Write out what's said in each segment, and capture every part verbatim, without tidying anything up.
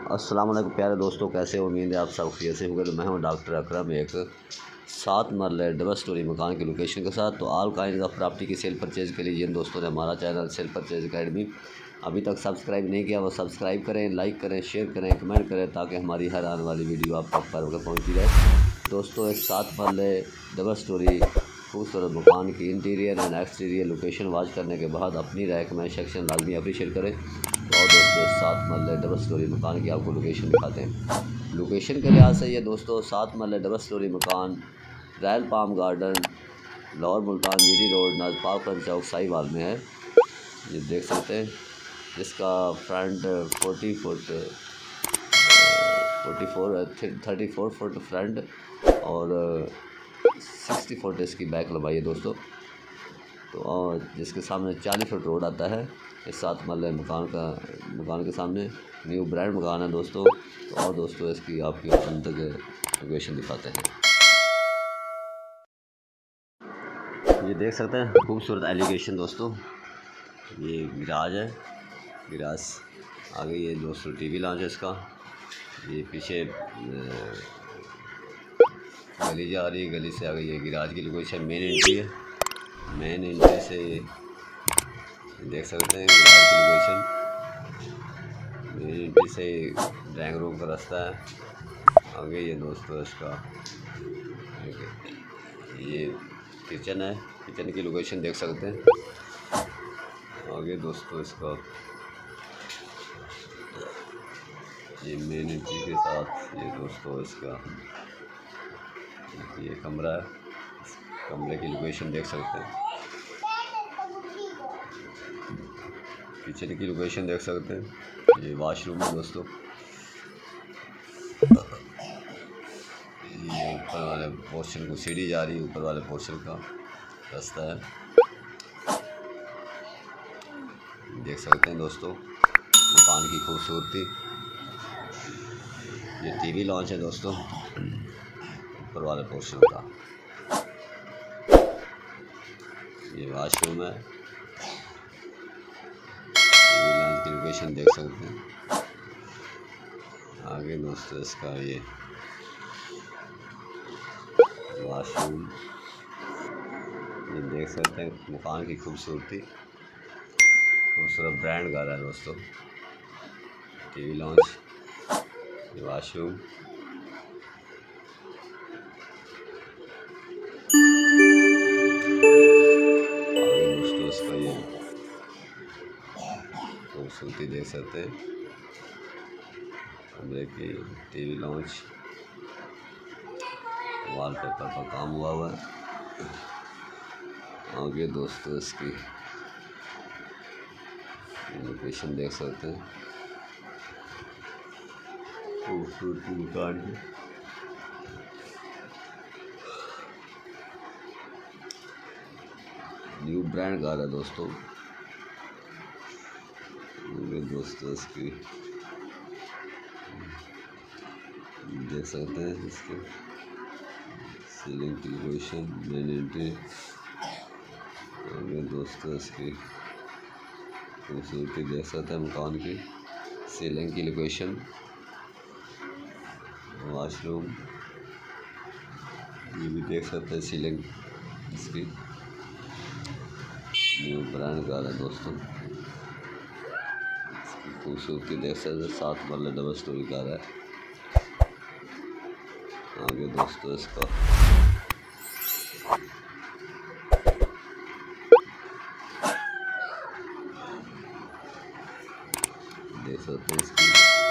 अस्सलाम वालेकुम प्यारे दोस्तों, कैसे हो? उम्मीद है आप सब खैरियत से होंगे। तो मैं हूं डॉक्टर अकरम, एक सात मरले डबल स्टोरी मकान की लोकेशन के साथ। तो ऑल काइंड ऑफ प्रॉपर्टी की सेल परचेज़ के लिए जिन दोस्तों ने हमारा चैनल सेल परचेज़ अकेडमी अभी तक सब्सक्राइब नहीं किया वो सब्सक्राइब करें, लाइक करें, शेयर करें, कमेंट करें, ताकि हमारी हर आने वाली वीडियो आप तक पर होकर पहुँचती रहे। दोस्तों, एक सात मरले डबल स्टोरी खूबसूरत मकान की interior and exterior location watch करने के बाद अपनी राय कमेंट सेक्शन लाजमी अप्रीशिएट करें। तो और दोस्तों, सात मरले डबल स्टोरी मकान की आपको लोकेशन दिखाते हैं। लोकेशन के लिहाज से ये दोस्तों सात मरले डबल स्टोरी मकान Royal Palm Garden, Lahore Multan GT road, Najpak चौक, साहिवाल में है। ये देख सकते हैं, जिसका front forty foot forty four thirty four foot front और सिक्सटी फुट इसकी बैक लंबाई है दोस्तों। तो और जिसके सामने चालीस फुट रोड आता है। इस सात मरले मकान का मकान के सामने न्यू ब्रांड मकान है दोस्तों। तो और दोस्तों, इसकी आपकी अंदर लोकेशन दिखाते हैं। ये देख सकते हैं खूबसूरत एलिगेशन दोस्तों। ये गिराज है, गिराज आगे ये दोस्तों टीवी लॉन्च है इसका। ये पीछे गली जा रही है, गली से आगे ये गिराज की लोकेशन मेन एंट्री है। मेन एंट्री से देख सकते हैं गिराज की लोकेशन। मेन एंट्री से ड्राइंग रूम का रास्ता है। आगे ये दोस्तों इसका ये किचन है, किचन की लोकेशन देख सकते हैं। आगे दोस्तों इसका ये मेन एंट्री के साथ ये दोस्तों इसका ये कमरा है। कमरे की लोकेशन देख सकते हैं। किचन की लोकेशन देख सकते हैं। ये वॉशरूम है दोस्तों। ये ऊपर वाले पोर्शन को सीढ़ी जा रही है, ऊपर वाले पोर्शन का रास्ता है। देख सकते हैं दोस्तों मकान की खूबसूरती। ये टीवी लॉन्च है दोस्तों ऊपर वाले पोर्शन का। ये वॉशरूम है। टीवी लॉन्च की लोकेशन देख सकते हैं। आगे दोस्तों इसका ये वॉशरूम। ये देख सकते हैं मकान की खूबसूरती। खूबसूरत ब्रांड घर है दोस्तों। टीवी लॉन्च, ये वॉशरूम। आगे दोस्तों इसका ये खूबसूरती देख सकते हैं कमरे की। टीवी लॉन्च, वॉलपेपर का काम हुआ हुआ है। आगे दोस्तों इसकी लोकेशन देख सकते हैं खूबसूरती मकान की। न्यू ब्रांड कार है दोस्तों। आगे दोस्तों इसकी देख सकते हैं इसके सीलिंग की लोकेशन, मेन एंट्री। आगे दोस्तों इसकी खूबसूरती देख सकते हैं मकान की। सीलिंग की लोकेशन, वॉशरूम, ये भी देख सकते हैं सीलिंग इसकी। न्यू ब्रांड कार है दोस्तों। इसकी खूबसूरती देख सकते हैं। सात मरले डबल स्टोरी कार है। आगे दोस्तों इसका देख सकते हैं इसकी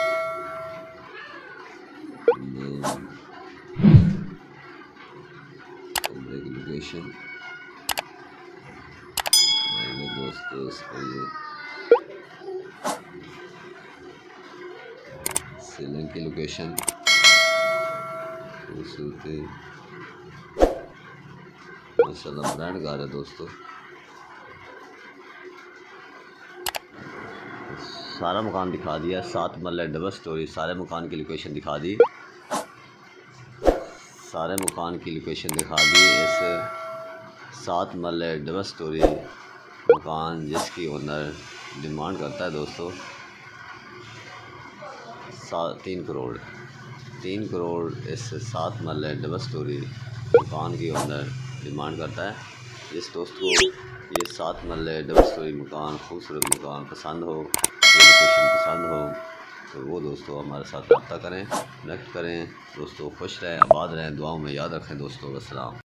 कमरे की लोकेशन। आगे दोस्तों इसका ये सीलिंग की लोकेशन, खूबसूरती माशाल्लाह ब्रांड कार है दोस्तों। सारा मकान दिखा दिया। सात मरले डबल स्टोरी सारे मकान की लोकेशन दिखा दी। सारे मकान की लोकेशन दिखा दी। इस सात मरले डबल स्टोरी मकान जिसकी ओनर डिमांड करता है दोस्तों सात तीन करोड़ तीन करोड़ इस सात मरले डबल स्टोरी मकान की ओनर डिमांड करता है। जिस दोस्त को ये सात मरले डबल स्टोरी मकान, खूबसूरत मकान पसंद हो, ये लोकेशन पसंद हो, तो वो दोस्तों हमारे साथ रब्ता करें, कनेक्ट करें। दोस्तों खुश रहें, आबाद रहें, दुआओं में याद रखें दोस्तों। अस्सलाम।